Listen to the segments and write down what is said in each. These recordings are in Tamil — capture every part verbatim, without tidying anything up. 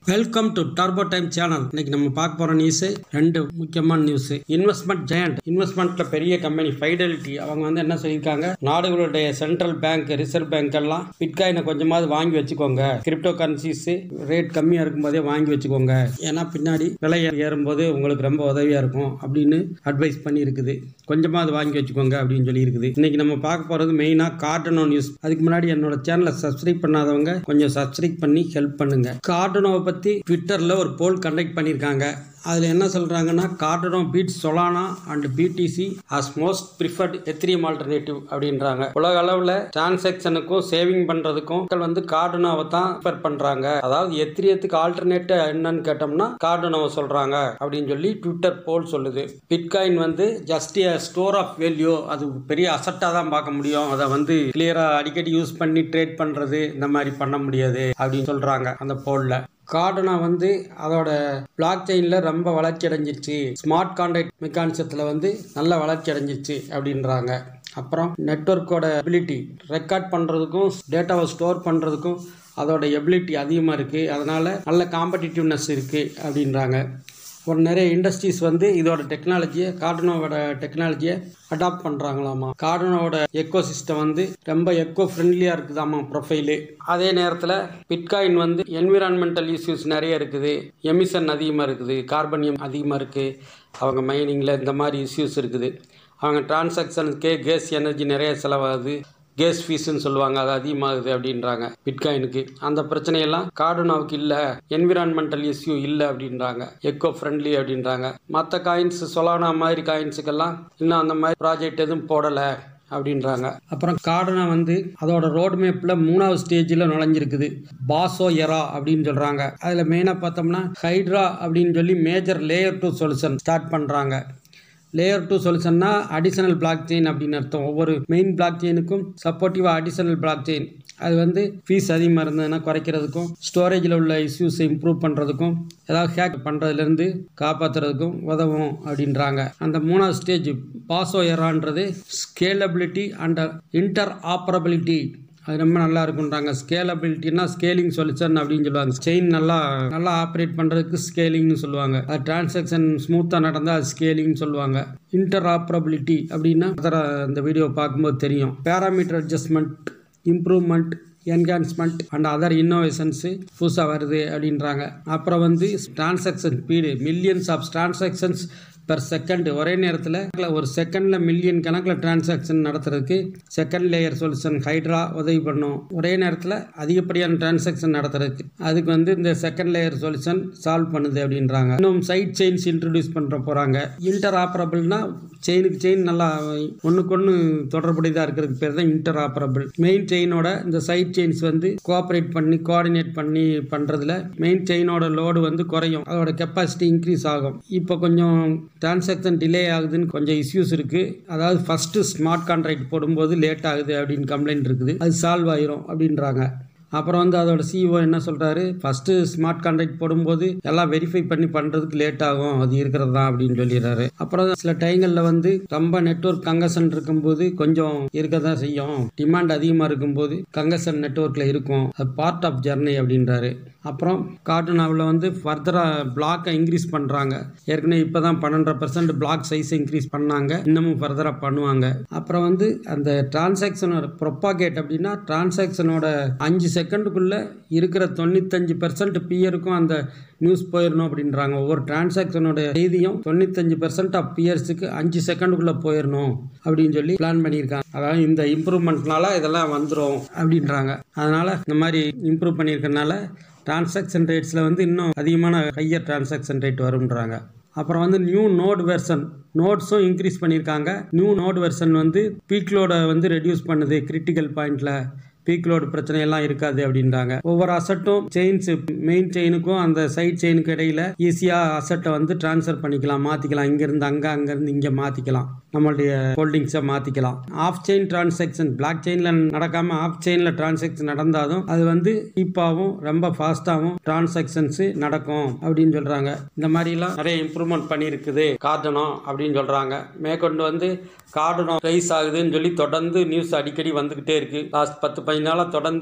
Welcome to turbo time channel. இன்னைக்கு நம்ம பார்க்க போற நியூஸ் ரெண்டு முக்கியமான நியூஸ். இன்வெஸ்ட்மெண்ட் ஜெயண்ட் இன்வெஸ்ட்மெண்ட்ல பெரிய கம்பெனி ஃபைடெலிட்டி அவங்க வந்து என்ன சொல்லியிருக்காங்க, நாடுகளுடைய சென்ட்ரல் பேங்க் ரிசர்வ் பேங்க் எல்லாம் பிட்காயினை கொஞ்சமாவது வாங்கி வச்சுக்கோங்க, கிரிப்டோ கரன்சிஸ் ரேட் கம்மியா இருக்கும் போதே வாங்கி வச்சுக்கோங்க, ஏன்னா பின்னாடி விலை ஏறும்போது உங்களுக்கு ரொம்ப உதவியா இருக்கும் அப்படின்னு அட்வைஸ் பண்ணி இருக்குது. கொஞ்சமாவது வாங்கி வச்சுக்கோங்க அப்படின்னு சொல்லி இருக்குது. இன்னைக்கு நம்ம பார்க்க போறது மெயினா கார்டனோ நியூஸ். அதுக்கு முன்னாடி என்னோட சேனலை சப்ஸ்கிரைப் பண்ணாதவங்க கொஞ்சம் சப்ஸ்கிரைப் பண்ணி ஹெல்ப் பண்ணுங்க. கார்டனோ பத்தி ட்விட்டர்ல ஒரு போல் கண்டக்ட் பண்ணியிருக்காங்க. அதில் என்ன சொல்கிறாங்கன்னா, Cardano beats Solana and BTC as most preferred Ethereum alternative அப்படின்றாங்க. உலக அளவில் டிரான்சாக்ஷனுக்கும் சேவிங் பண்ணுறதுக்கும் மக்கள் வந்து கார்டனோவை தான் ப்ரிஃபர் பண்ணுறாங்க. அதாவது எத்திரியத்துக்கு ஆல்டர்னேட்டிவ் என்னன்னு கேட்டோம்னா கார்டனோவை சொல்கிறாங்க அப்படின்னு சொல்லி ட்விட்டர் போல் சொல்லுது. பிட்காயின் வந்து just a store of value, அது பெரிய அசட்டாக தான் பார்க்க முடியும், அதை வந்து கிளியராக அடிக்கடி யூஸ் பண்ணி ட்ரேட் பண்ணுறது இந்த மாதிரி பண்ண முடியாது அப்படின்னு சொல்கிறாங்க அந்த போலில். கார்டனோ வந்து அதோட பிளாக் செயின்ல ரொம்ப வளர்ச்சி அடைஞ்சிருச்சு, ஸ்மார்ட் கான்ட்ராக்ட் மெக்கானிசத்தில் வந்து நல்ல வளர்ச்சி அடைஞ்சிருச்சு அப்படின்றாங்க. அப்புறம் நெட்வொர்க்கோட எபிலிட்டி ரெக்கார்ட் பண்ணுறதுக்கும் டேட்டாவை ஸ்டோர் பண்ணுறதுக்கும் அதோட எபிலிட்டி அதிகமாக இருக்குது, அதனால் நல்ல காம்படிட்டிவ்னஸ் இருக்குது அப்படின்றாங்க. ஒரு நிறைய இண்டஸ்ட்ரீஸ் வந்து இதோட டெக்னாலஜியை கார்டனோவோட டெக்னாலஜியை அடாப்ட் பண்ணுறாங்களாமா. கார்டனோட எக்கோ சிஸ்டம் வந்து ரொம்ப எக்கோ ஃப்ரெண்ட்லியாக இருக்குதாமா ப்ரொஃபைலு. அதே நேரத்தில் பிட்காயின் வந்து என்விரான்மெண்டல் இஷ்யூஸ் நிறைய இருக்குது, எமிஷன் அதிகமாக இருக்குது, கார்பனியம் அதிகமாக இருக்குது, அவங்க மைனிங்கில் இந்த மாதிரி இஷ்யூஸ் இருக்குது. அவங்க டிரான்சாக்ஷனுக்கே கேஸ் எனர்ஜி நிறைய செலவாகுது, கேஸ் ஃபீஸ்ன்னு சொல்லுவாங்க, அது அதிகமாகுது அப்படின்றாங்க பிட்காயினுக்கு. அந்த பிரச்சனையெல்லாம் கார்டனோவுக்கு இல்லை, என்விரான்மெண்டல் இஷ்யூ இல்லை அப்படின்றாங்க, எக்கோ ஃப்ரெண்ட்லி அப்படின்றாங்க. மற்ற காயின்ஸ் சொலானா மாதிரி காயின்ஸுக்கெல்லாம் இன்னும் அந்த மாதிரி ப்ராஜெக்ட் எதுவும் போடலை அப்படின்றாங்க. அப்புறம் கார்டனோ வந்து அதோட ரோட் மேப்பில் மூணாவது ஸ்டேஜில் நுழைஞ்சிருக்குது, பாசோ எரா அப்படின்னு சொல்கிறாங்க. அதில் மெயினாக பார்த்தோம்னா ஹைட்ரா அப்படின்னு சொல்லி major layer two solution start பண்ணுறாங்க. லேயர் டூ சொல்யூஷன்னா அடிஷனல் பிளாக் செயின் அப்படின்னு அர்த்தம். ஒவ்வொரு மெயின் பிளாக் செயினுக்கும் சப்போர்ட்டிவாக அடிஷனல் பிளாக் செயின், அது வந்து ஃபீஸ் அதிகமாக இருந்ததுன்னா குறைக்கிறதுக்கும், ஸ்டோரேஜில் உள்ள இஷ்யூஸை இம்ப்ரூவ் பண்ணுறதுக்கும், ஏதாவது ஹேக் பண்ணுறதுலேருந்து காப்பாற்றுறதுக்கும் உதவும் அப்படின்றாங்க. அந்த மூணாவது ஸ்டேஜ் பாசோ எரான்றது ஸ்கேலபிலிட்டி அண்ட் இன்டர் ஆப்பரபிலிட்டி, அது ரொம்ப நல்லா இருக்குன்றாங்க. ஸ்கேலபிலிட்டினா ஸ்கேலிங் சொல்யூஷன் அப்படின்னு சொல்லுவாங்க. செயின் நல்லா நல்லா ஆப்ரேட் பண்ணுறதுக்கு ஸ்கேலிங்னு சொல்லுவாங்க. அது டிரான்சாக்ஷன் ஸ்மூத்தாக நடந்தால் அது ஸ்கேலிங்னு சொல்லுவாங்க. இன்டர் ஆப்பரபிலிட்டி அப்படின்னா இந்த வீடியோ பார்க்கும்போது தெரியும். Parameter adjustment, improvement, enhancement and other innovations புதுசாக வருது அப்படின்றாங்க. அப்புறம் வந்து transaction speed, millions of transactions per second, ஒரே நேரத்தில் ஒரு செகண்டில் மில்லியன் கணக்கில் டிரான்சாக்ஷன் நடத்துறதுக்கு செகண்ட் லேயர் சொல்யூஷன் ஹைட்ரா உதவி பண்ணும். ஒரே நேரத்தில் அதிகப்படியான டிரான்சாக்ஷன் நடத்துறதுக்கு அதுக்கு வந்து இந்த செகண்ட் லேயர் சொல்யூஷன் சால்வ் பண்ணுது அப்படின்றாங்க. இன்னும் சைட் செயின்ஸ் இன்ட்ரடியூஸ் பண்ணுற போகிறாங்க. இன்டர் ஆப்பரபிள்னா செயினுக்கு செயின் நல்லா ஒன்றுக்கு ஒன்று தொடர்புடையதாக இருக்கிறதுக்கு பேர் தான் இன்டர் ஆப்பரபிள். மெயின் செயினோட இந்த சைட் செயின்ஸ் வந்து கோஆப்ரேட் பண்ணி கோஆர்டினேட் பண்ணி பண்ணுறதுல மெயின் செயினோட லோடு வந்து குறையும், அதோட கெப்பாசிட்டி இன்க்ரீஸ் ஆகும். இப்போ கொஞ்சம் டிரான்சாக்ஷன் டிலே ஆகுதுன்னு கொஞ்சம் இஷ்யூஸ் இருக்குது. அதாவது ஃபஸ்ட்டு ஸ்மார்ட் கான்ட்ராக்ட் போடும்போது லேட் ஆகுது அப்படின்னு கம்ப்ளைண்ட் இருக்குது, அது சால்வ் ஆயிரும் அப்படின்றாங்க. அப்புறம் வந்து அதோட சிஇஓ என்ன சொல்கிறாரு, ஃபஸ்ட்டு ஸ்மார்ட் கான்ட்ராக்ட் போடும்போது எல்லாம் வெரிஃபை பண்ணி பண்ணுறதுக்கு லேட் ஆகும், அது இருக்கிறது தான் அப்படின்னு சொல்லிடுறாரு. அப்புறம் சில டைங்களில் வந்து ரொம்ப நெட்வொர்க் கங்கஷன் இருக்கும்போது கொஞ்சம் இருக்க தான் செய்யும், டிமாண்ட் அதிகமாக இருக்கும்போது கங்கஷன் நெட்வொர்க்கில் இருக்கும், அது பார்ட் ஆஃப் ஜர்னி அப்படின்றாரு. அப்புறம் கார்டனோவில் வந்து ஃபர்தராக பிளாக்கை இன்க்ரீஸ் பண்ணுறாங்க. ஏற்கனவே இப்போ தான் பன்னெண்டரை பர்சன்ட் பிளாக் சைஸை இன்க்ரீஸ் பண்ணாங்க, இன்னமும் ஃபர்தராக பண்ணுவாங்க. அப்புறம் வந்து அந்த டிரான்சாக்ஷனோட ப்ரொப்பாகேட் அப்படின்னா டிரான்சாக்ஷனோட அஞ்சு செகண்டுக்குள்ளே இருக்கிற தொண்ணூத்தஞ்சு பர்சன்ட் பியருக்கும் அந்த நியூஸ் போயிடணும் அப்படின்றாங்க. ஒவ்வொரு டிரான்சாக்ஷனோட செய்தியும் தொண்ணூத்தஞ்சு பர்சன்ட் ஆஃப் பியர்ஸுக்கு அஞ்சு செகண்டுக்குள்ளே போயிடணும் அப்படின்னு சொல்லி பிளான் பண்ணியிருக்காங்க. அதாவது இந்த இம்ப்ரூவ்மெண்ட்னால இதெல்லாம் வந்துடும் அப்படின்றாங்க. அதனால் இந்த மாதிரி இம்ப்ரூவ் பண்ணியிருக்கனால டிரான்சாக்ஷன் ரேட்ஸில் வந்து இன்னும் அதிகமான ஹையர் டிரான்சாக்ஷன் ரேட் வரும்ன்றாங்க. அப்புறம் வந்து நியூ நோட் வெர்ஷன் நோட்ஸும் இன்க்ரீஸ் பண்ணியிருக்காங்க. நியூ நோட் வெர்ஷன் வந்து பீக் லோடை வந்து ரெடியூஸ் பண்ணுது, கிரிட்டிக்கல் பாயிண்டில் பீக் லோடு பிரச்சனையெல்லாம் இருக்காது அப்படின்றாங்க. ஒவ்வொரு அசட்டும் செயின்ஸ் மெயின் செயினுக்கும் அந்த சைட் செயினுக்கு இடையில ஈஸியாக அசட்டை வந்து டிரான்ஸ்ஃபர் பண்ணிக்கலாம், மாற்றிக்கலாம், இங்கேருந்து அங்கே அங்கேருந்து இங்கே மாற்றிக்கலாம், நம்மளுடைய ஹோல்டிங்ஸை மாற்றிக்கலாம். ஆஃப் செயின் டிரான்சாக்ஷன் பிளாக் செயினில் நடக்காமல் ஆஃப் செயினில் டிரான்சாக்ஷன் நடந்தாலும் அது வந்து சீப்பாகவும் ரொம்ப ஃபாஸ்ட்டாகவும் டிரான்சாக்ஷன்ஸு நடக்கும் அப்படின்னு சொல்கிறாங்க. இந்த மாதிரிலாம் நிறைய இம்ப்ரூவ்மெண்ட் பண்ணியிருக்குது கார்டனோ அப்படின்னு சொல்கிறாங்க. மேற்கொண்டு வந்து கார்டனோ ரைஸ் ஆகுதுன்னு சொல்லி தொடர்ந்து நியூஸ் அடிக்கடி வந்துக்கிட்டே இருக்குது. லாஸ்ட் பத்து பதினாலாக தொடர்ந்து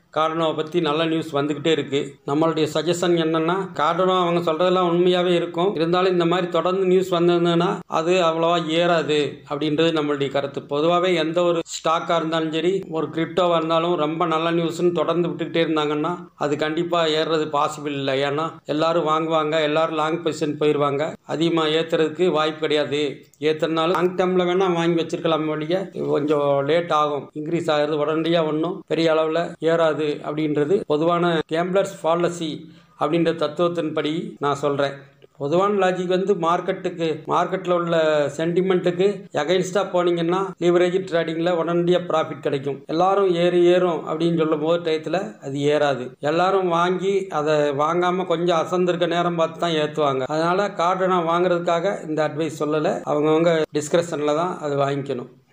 கார்டனோவை பற்றி நல்ல நியூஸ் வந்துக்கிட்டே இருக்குது. நம்மளுடைய சஜஷன் என்னென்னா, கார்டனோ அவங்க சொல்கிறதெல்லாம் உண்மையாகவே இருக்கும். இருந்தாலும் இந்த மாதிரி தொடர்ந்து நியூஸ் வந்ததுன்னா அது அவ்வளோவா ஏறாது அப்படின்றது நம்மளுடைய கருத்து. பொதுவாகவே எந்த ஒரு ஸ்டாக்காக இருந்தாலும் சரி, ஒரு கிரிப்டோவாக இருந்தாலும் ரொம்ப நல்ல நியூஸ்ன்னு தொடர்ந்து விட்டுக்கிட்டே இருந்தாங்கன்னா அது கண்டிப்பாக ஏறுறது பாசிபிள் இல்லை. ஏன்னா எல்லாரும் வாங்குவாங்க, எல்லாரும் லாங் பொசிஷன் போயிடுவாங்க. அதிகமாக ஏற்றுறதுக்கு வாய்ப்பு கிடையாது. ஏற்றுனாலும் லாங் டேர்மில் வேணால் வாங்கி வச்சிருக்கலாம், வழிய கொஞ்சம் லேட் ஆகும். இன்க்ரீஸ் ஆகிறது உடனடியாக ஒன்றும் பெரிய அளவில் ஏறாது அப்படின்றது பொதுவான கேம்ப்ளர்ஸ் பாலிசி அப்படின்ற தத்துவத்தின்படி நான் சொல்கிறேன். பொதுவான லாஜிக் வந்து மார்க்கெட்டுக்கு மார்க்கெட்டில் உள்ள சென்டிமெண்ட்டுக்கு எகைன்ஸ்டாக போனீங்கன்னா லீவரேஜ் ட்ரேடிங்கில் உடனடியாக ப்ராஃபிட் கிடைக்கும். எல்லாரும் ஏறி ஏறும் அப்படின்னு சொல்லும் போது டயத்தில் அது ஏறாது. எல்லாரும் வாங்கி அதை வாங்காமல் கொஞ்சம் அசந்திருக்க நேரம் பார்த்து தான் ஏற்றுவாங்க. அதனால் கார்டனை வாங்குறதுக்காக இந்த அட்வைஸ் சொல்லலை. அவங்கவுங்க டிஸ்கிரிப்ஷனில் தான் அது வாங்கிக்கணும்.